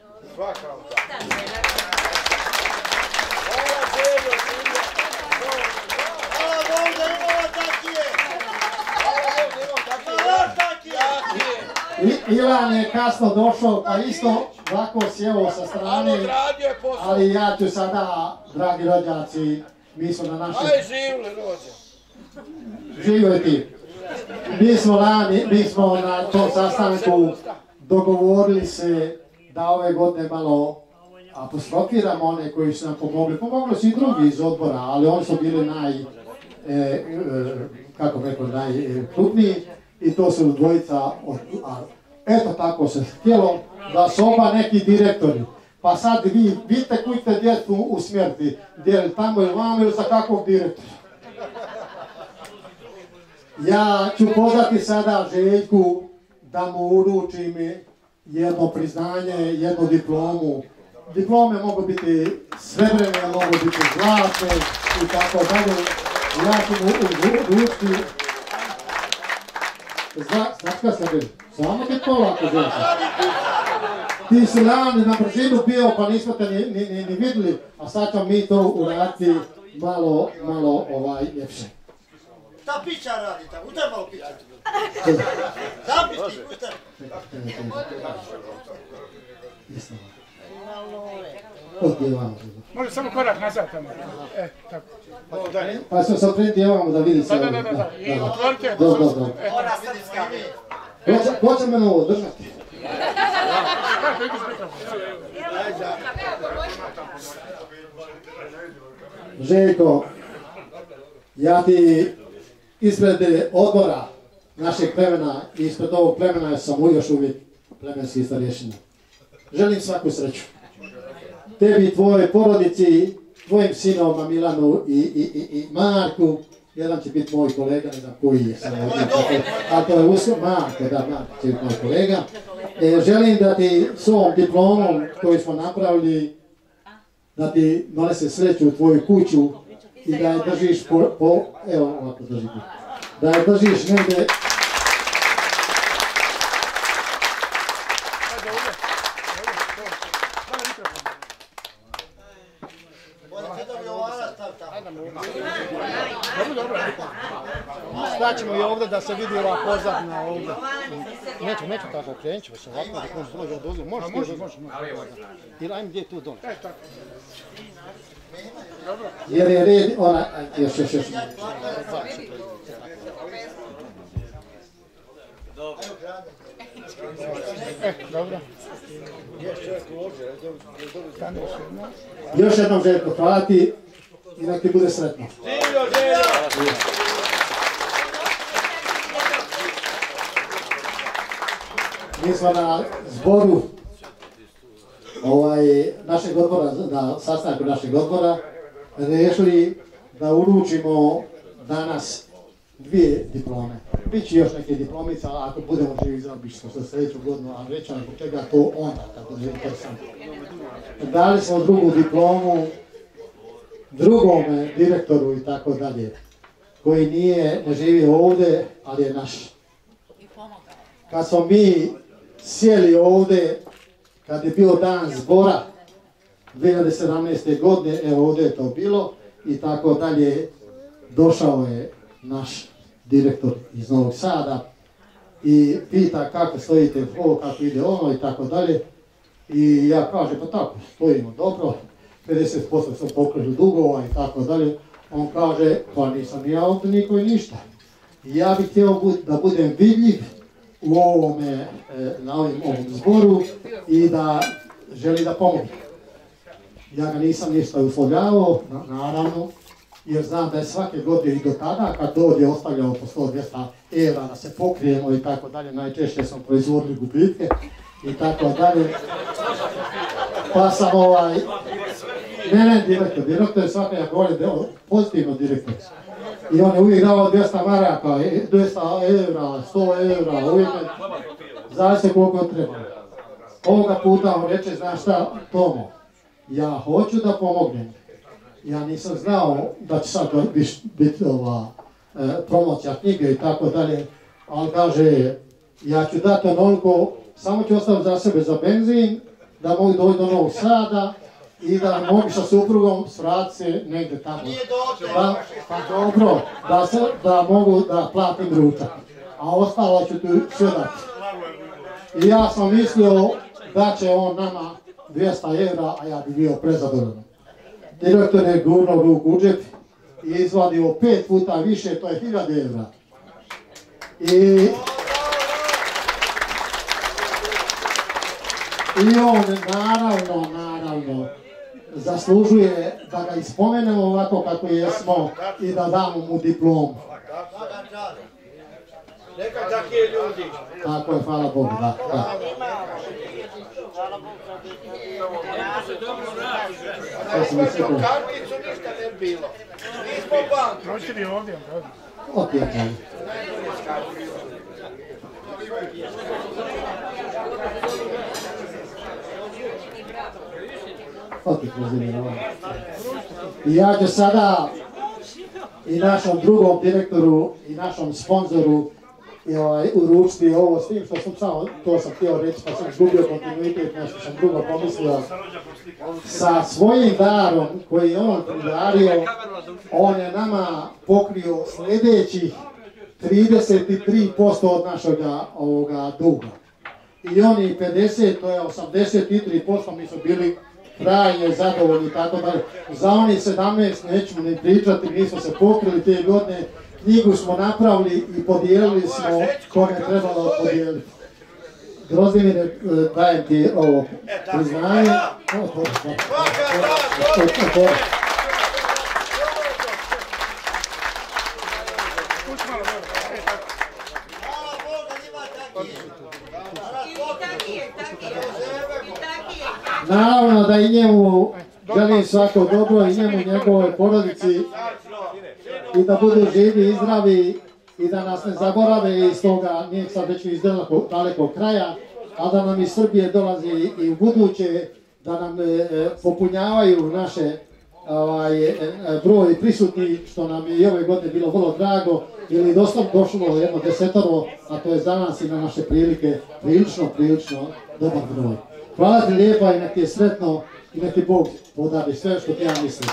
I, Ilan je kasno došao, pa isto ovako sjeo sa strane, ali ja ću sada, dragi rođaci, mi smo na našem... Aj, živli rođe! Živio ti. Mi smo, lani, mi smo na tom sastanku dogovorili se da ove godine malo apostrofiramo one koji su nam pomogli. Pomogli su i drugi iz odbora, ali oni su bili naj, e, e, kako rekao, najkrupniji i to su dvojica od, a, eto tako se htjelo da su oba neki direktori. Pa sad vi vidite koji ste djecu usmjeriti, dijeli tamo ili vamo ili za kakvog direktora. Ja ću pozvati sada Željku da mu uručim jedno priznanje, jednu diplomu. Diplome mogu biti srebrene, mogu biti zlatne i tako dalje. Ja ću mu uručiti... Znaš kada sam bio? Samo ti polako, Željka. Ti si lani na brzinu bio, pa nismo te ni, ni, ni, ni vidjeli, a sad ćemo mi to uraditi malo, malo ovaj ljepše. Šta pića radi tamo? Udaj malo pića. Zapišti, udaj. Može samo korak nazad tamo. E, tako. Pa sam se okrenuti ovamo da vidi se. Da, da, da, da. I otvorite. Dobro, dobro. Ko će mene ovo držati? Željko, ja ti ispred odbora našeg plemena i ispred ovog plemena sam još uvijek plemenski starješina. Želim svaku sreću. Tebi i tvojoj porodici, tvojim sinovima Milanu i, i, i, i Marku, jedan će biti moj kolega, ne znam koji je sam ovdje, a to je usko, Marko, da, Marko će biti moj kolega. E, želim da ti s ovom diplomom koju smo napravili, da ti donese sreću u tvoju kuću i da je držiš po, po evo ovako drži, da je držiš negdje. Staćemo i ovdje da se vidi ova pozadina ovdje. Neću, neću tako, krenut ćemo se ovako, dok on prođe od ovdje. Može, može, može. Ili ajmo gdje je tu dole. E, tako. Jer je red, ona, još, još, još. E, dobro. Još jednom Željko, hvala ti i nek ti bude sretno. Mi smo na zboru ovaj, našeg odbora, na sastanku našeg odbora, rešili da uručimo danas dvije diplome. Biće još neke diplomice, ali ako budemo živi zabići smo za sljedeću godinu, a reći vam zbog čega to onda, kako je interesantno. Dali smo drugu diplomu drugome direktoru i tako dalje, koji nije, ne živi ovdje, ali je naš. Kad smo mi sjeli ovdje, kad je bio dan zbora, dvije hiljade sedamnaeste. godine, evo ovdje je to bilo, i tako dalje, došao je naš direktor iz Novog Sada i pita kako stojite ovo, kako ide ono i tako dalje. I ja kažem, pa tako, stojimo dobro, pedeset posto sam pokrili dugova i tako dalje. On kaže, pa nisam ja ovdje niko i ništa. Ja bih htio da budem vidljiv u ovome, na ovim, ovom zboru i da želi da pomogne. Ja ga nisam ništa uslovljavao, naravno, jer znam da je svake godine i do tada kad dođe ostavljao po sto do dvjesto evra da se pokrijemo i tako dalje, najčešće smo proizvodili gubitke i tako dalje. Pa sam ovaj, ne, ne, direktor, direktor je svake, ja govorim, pozitivno direktor. I on je uvijek dao dvjesto maraka, dvjesto evra, sto evra, uvijek je, zavisno koliko treba. Ovoga puta on reče, znaš šta, Tomo, ja hoću da pomognem. Ja nisam znao da će sad biti ova e, promocija knjige i tako dalje, ali kaže, ja ću dati onoliko, samo ću ostaviti za sebe za benzin, da mogu doći do Novog Sada i da mogu sa suprugom svrati se negdje tamo. Da, pa dobro, da, se, da mogu da platim ručak, a ostalo ću tu sve dati. I ja sam mislio da će on nama dvjesto evra, a ja bi bio prezadovoljan. Direktor je gurnuo ruku u džep i izvadio pet puta više, to je hiljadu evra. I, I on naravno, naravno, zaslužuje da ga ispomenemo ovako kako jesmo i da damo mu diplomu. Neka takve ljudi. Tako je, hvala Bogu, da. da. Karticu ništa ne bilo. Nismo bank. Prođite vi ovdje. Opet ne. Opet ne. I ja ću sada i našom drugom direktoru i našom sponzoru i ovaj, uručiti ovo s tim što sam samo, to sam htio reći pa sam izgubio kontinuitet, nešto sam drugo pomislio. Sa svojim darom koji je on pridario, on je nama pokrio sljedećih trideset tri posto od našega ovoga duga. I oni pedeset, to je osamdeset tri posto, mi su bili krajnje zadovoljni, tako da za oni sedamnaest nećemo ni pričati, mi smo se pokrili te godine, knjigu smo napravili i podijelili smo kome trebalo podijeliti. Grozdimire, dajem ti ovo priznanje. Naravno da i njemu želim svako dobro i njemu i njegovoj porodici i da budu živi i zdravi i da nas ne zaborave iz toga, nije sad već iz dalekog kraja, a da nam iz Srbije dolazi i u buduće, da nam e, popunjavaju naše ovaj, e, broj prisutni, što nam je i ove godine bilo vrlo drago, ili dosta došlo jedno desetoro, a to je za nas i na naše prilike prilično, prilično dobar broj. Hvala ti lijepa i nek ti je sretno i nek ti Bog podari sve što ti ja mislim.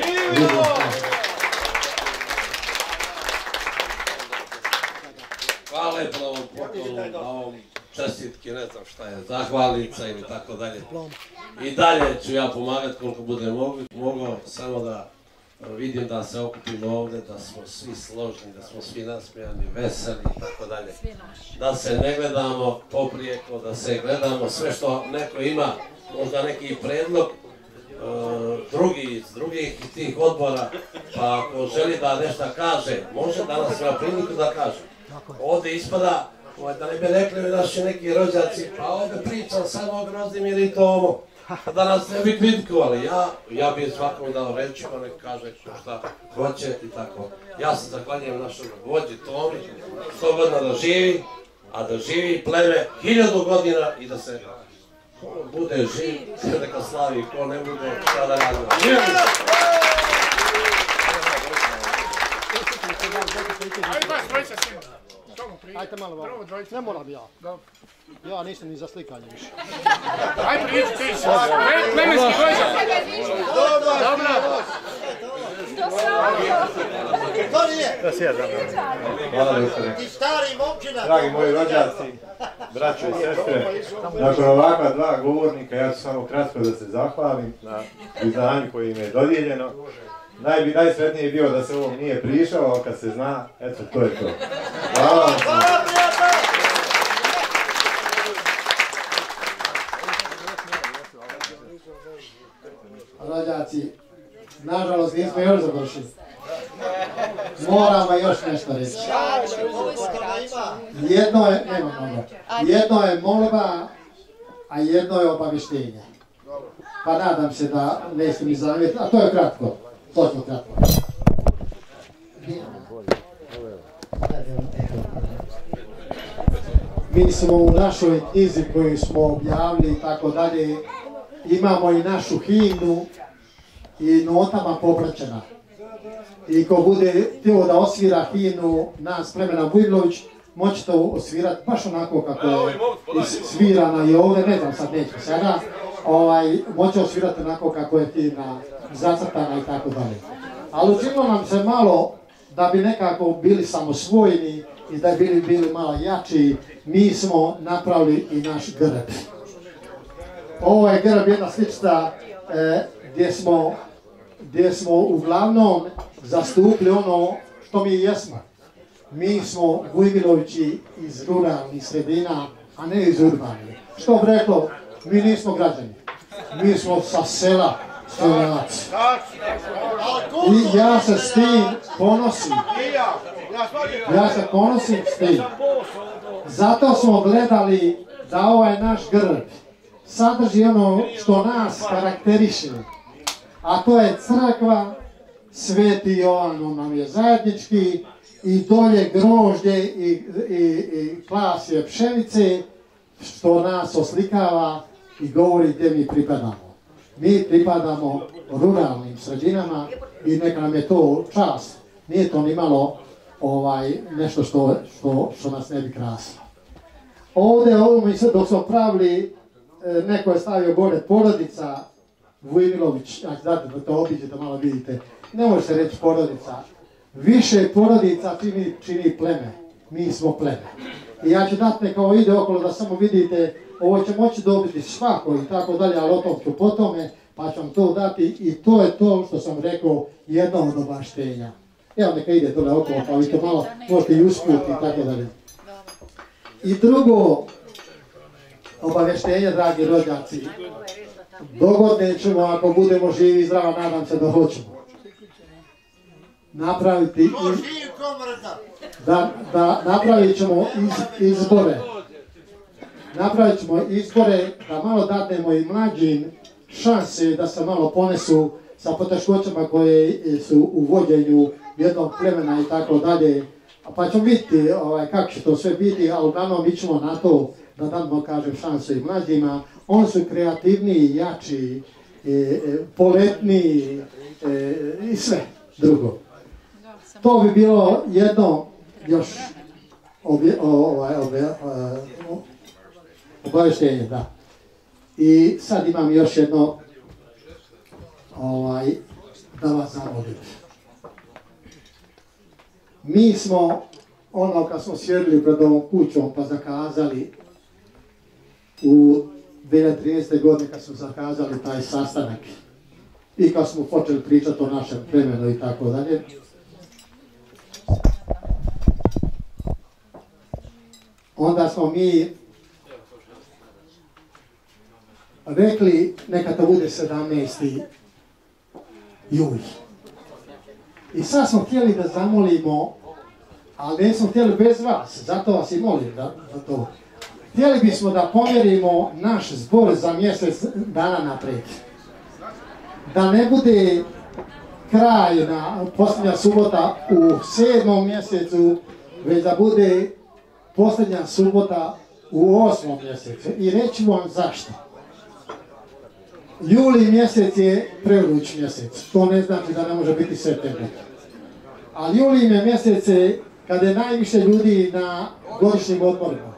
Hvala lepo na ovom poklonu, na ovom čestitki, ne znam šta je, zahvalnica ili tako dalje. I dalje ću ja pomagati koliko budem mogao, samo da vidim da se okupimo ovdje, da smo svi složni, da smo svi nasmijani, veseli i tako dalje. Da se ne gledamo poprijeko, da se gledamo sve što neko ima, možda neki predlog, drugi iz drugih tih odbora, pa ako želi da nešto kaže, može danas ima priliku da kaže. Ovdje ispada, da ne bi rekli naši neki rođaci, pa ovdje pričam samo o Grozdimiru i Tomu, da nas ne bi kritikovali. Ja, ja bi svakom dao reći, pa nek kaže šta hoće i tako. Ja se zahvaljujem našom vođi Tomi, sto godina da živi, a da živi pleme hiljadu godina i da se ko bude živ, sve neka slavi, ko ne bude, šta da radimo. Ajde vas dvojica s njima. Ajde malo vam. Ne moram ja. Ja nisam ni za slikanje više. Ajde priđi ti se. Plemenski dvojica. Dobro. To nije. Da si ja znam. Hvala doktore. Ti stari momčina. Dragi moji rođaci, braćo i sestre, nakon ovakva dva govornika ja ću samo kratko da se zahvalim na priznanju koje im je dodijeljeno. Naj bi najsretnije bio da se ovom nije prišao, ali kad se zna, eto, to je to. Hvala vam. Rođaci, nažalost nismo još završili. Moramo još nešto reći. Jedno je, nema mnogo, jedno je molba, a jedno je obavještenje. Pa nadam se da nećete mi zamjeriti, a to je kratko. Točno kratko. Mi smo u našoj knjizi koju smo objavili i tako dalje, imamo i našu himnu i notama popraćena. I ko bude htio da osvira himnu nas plemena Vujlović, moći to osvirati baš onako kako je svirana i ovdje, ne znam sad neću sada, ovaj, moći osvirati onako kako je himna zacrtana i tako dalje. Ali učinilo nam se malo da bi nekako bili samosvojni i da bi bili, bili malo jači, mi smo napravili i naš grb. Ovo je grb jedna sličica e, gdje, smo, gdje smo uglavnom zastupili ono što mi jesmo. Mi smo Vujmilovići iz ruralnih sredina, a ne iz urbanih. Što bi reklo, mi nismo građani, mi smo sa sela. I ja se s tim ponosim. Ja se ponosim s tim. Zato smo gledali da ovaj naš grb sadrži ono što nas karakteriše. A to je crkva, Sveti Jovan, on nam je zajednički, i dolje grožđe i, i, i klasje pšenice, što nas oslikava i govori gdje mi pripadamo. Mi pripadamo ruralnim sredinama i neka nam je to čast. Nije to ni malo ovaj, nešto što, što, što nas ne bi krasilo. Ovdje, ovo mi se dok smo pravili, neko je stavio gore porodica Vujmilović, znači znate da to obiđete, malo vidite, ne može se reći porodica. Više porodica čini, čini pleme, mi smo pleme. I ja ću dati neka ovo ide okolo da samo vidite, ovo će moći dobiti svako i tako dalje, ali o tom ću po tome, pa ću vam to dati i to je to što sam rekao, jedno od obaštenja. Evo neka ide tole okolo, pa vi to malo možete i usputi i tako dalje. I drugo obaveštenje, dragi rođaci, dogodne ćemo, ako budemo živi i zdrava, nadam se da hoćemo, napraviti, da, da napravit ćemo iz, izbore, napravit ćemo izbore da malo dadnemo i mlađim šanse da se malo ponesu sa poteškoćama koje su u vođenju jednog plemena i tako dalje. Pa ćemo vidjeti ovaj, kako će to sve biti, ali uglavnom mi ćemo na to da damo, kažem, šansu i mlađima. Oni su kreativniji, jači, e, e, poletniji e, i sve drugo. To bi bilo jedno još obje, ovaj, obje, obaveštenje, da. I sad imam još jedno ovaj, da vas zamolim. Mi smo, ono kad smo sjedili pred ovom kućom pa zakazali u dvije hiljade trinaeste. godine kad smo zakazali taj sastanak i kad smo počeli pričati o našem vremenu i tako dalje, onda smo mi rekli neka to bude sedamnaesti juli. I sad smo htjeli da zamolimo, ali ne smo htjeli bez vas, zato vas i molim da, da to. Htjeli bismo da pomjerimo naš zbor za mjesec dana naprijed. Da ne bude kraj na posljednja subota u sedmom mjesecu, već da bude posljednja subota u osmom mjesecu. I reći vam zašto. Juli mjesec je prevruć mjesec, to ne znači da ne može biti septembar. Ali juli je mjesec kada je najviše ljudi na godišnjim odmorima.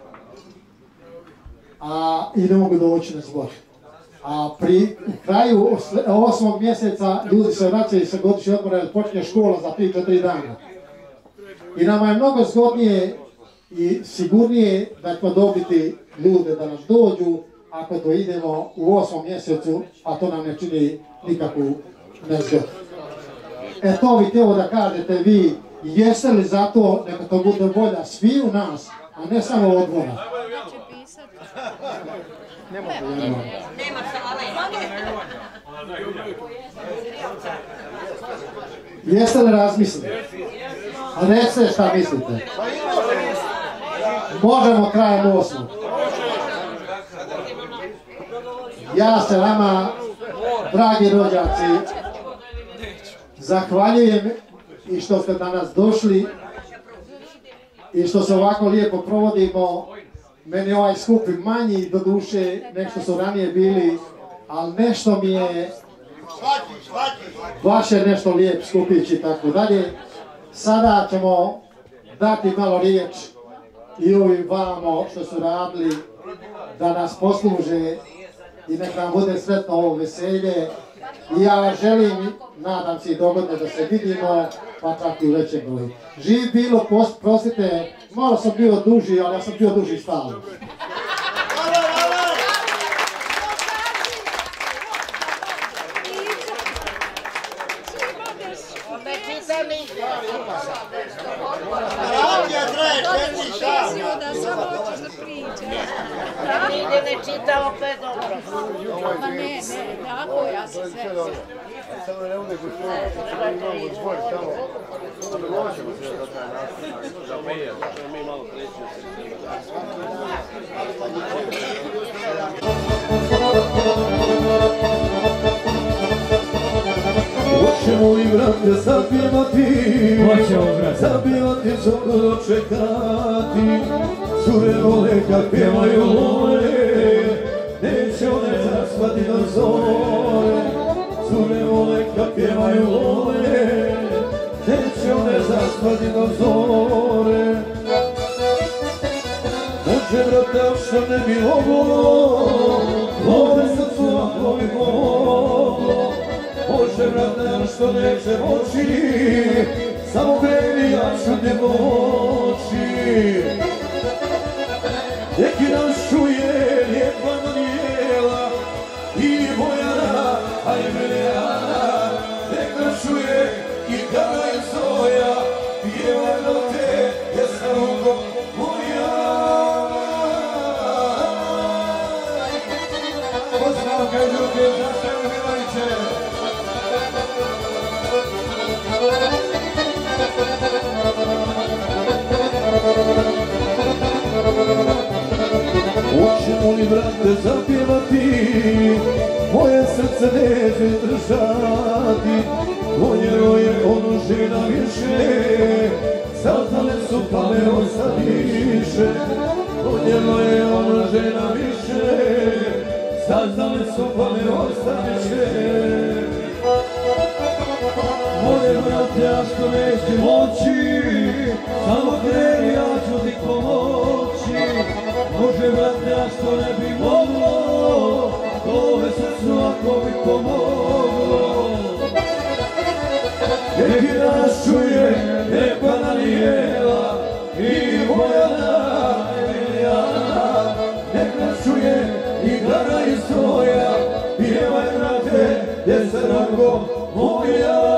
A, i ne mogu doći na zbor. A pri kraju osmog mjeseca ljudi se vraćaju sa godišnjih odmora jer počne škola za tri do četiri dana. I nama je mnogo zgodnije i sigurnije da ćemo dobiti ljude da nam dođu ako to idemo u osmom mjesecu, a to nam ne čini nikakvu nezgodu. E to vi htjelo da kažete vi, jeste li za to, neka to bude volja svi u nas, a ne samo odbora. Nema Jeste li razmislili? A recite šta mislite. Možemo krajem osmog. Ja se vama, dragi rođaci, zahvaljujem i što ste danas došli i što se ovako lijepo provodimo. Meni ovaj skup manji do duše, nešto su ranije bili, ali nešto mi je baš je nešto lijep skupić i tako dalje. Sada ćemo dati malo riječ i ovim vamo što su radili da nas posluže i neka nam bude sretno ovo veselje. I ja vas želim, nadam se i dogodne da se vidimo, pa čak i u većem broju. Živ bilo, prostite, malo sam bio duži, ali ja sam bio duži stalno. Nigdje ne čitao pet dobro. Ma ne, ne, tako ja se sve... Samo ne uvijek u svoj, imamo zbor, samo... Možemo se da taj način. Za prije, mi malo krećemo Hoćemo i vrate zapjevati, Hoćemo zapjevati sokolo čekati, cure vole kad pjevaju vole, neće one zaspati do zore. Cure vole kad pjevaju vole, neće one zaspati do zore. brate, što ne bi moglo, ove srcu ako bi moglo. Može brate, što neće moći, samo kreni, ja ću te moći. Neki nas čuje lijepa Danijela i Bojana, a i Milijana. Nek nas čuje i Gana i Zoja, pjevajmo te, jesna ruko moja. Pozdrav Gajduke, zašto Miloviće. Hoćemo li, brate, zapjevati, moje srce neće držati. Voljeno je ono žena više, saznale su pa me ostaniše. Voljeno je ono žena više, saznale su pa me ostaniše. Moje brate, a što neće moći, samo kreni, ja ću ti pomoći. Može brate, a što ne bi moglo, ove srcu ako bi pomoglo. Neki nas čuje lijepa Danijela i Bojana i Milijana. Nek nas čuje i Gana i Zoja, pjevaj brate, jesna ruko moja.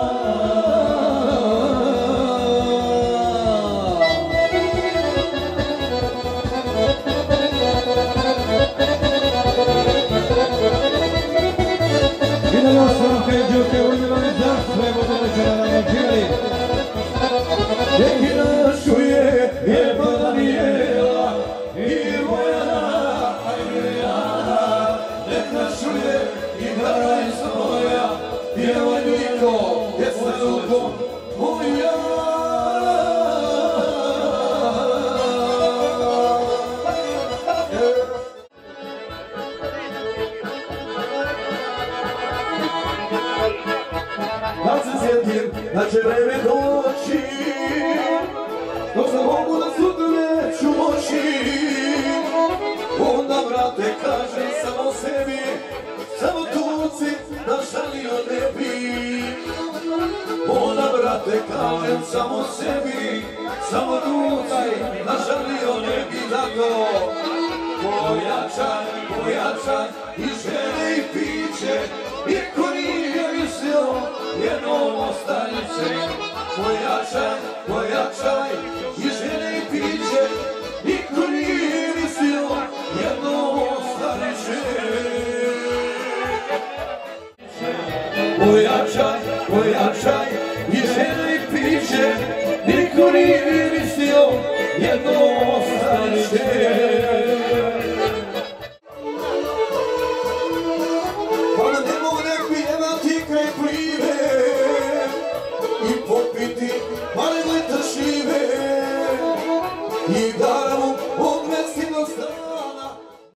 Neki nas čuje lijepa Danijela i Bojana i Milijana. Nek nas čuje i Gana i Zoja, pjevaj Niko, jesna ruko moja. Kad se sjetim da će vreme doći, dok sam mogu da sutra neću moći, onda brate kažem samo sebi, samo tuci da žalio ne bi. Onda brate kažem samo sebi, samo tuci da žalio ne bi. Zato pojačaj, pojačaj i žene i piće, niko nije mislio jednom ostaniće. Pojačaj, pojačaj i žene i piće, niko nije mislio jednom ostaniće. Pojačaj, pojačaj i žene i piće, niko nije mislio jednom ostaniće. I garamu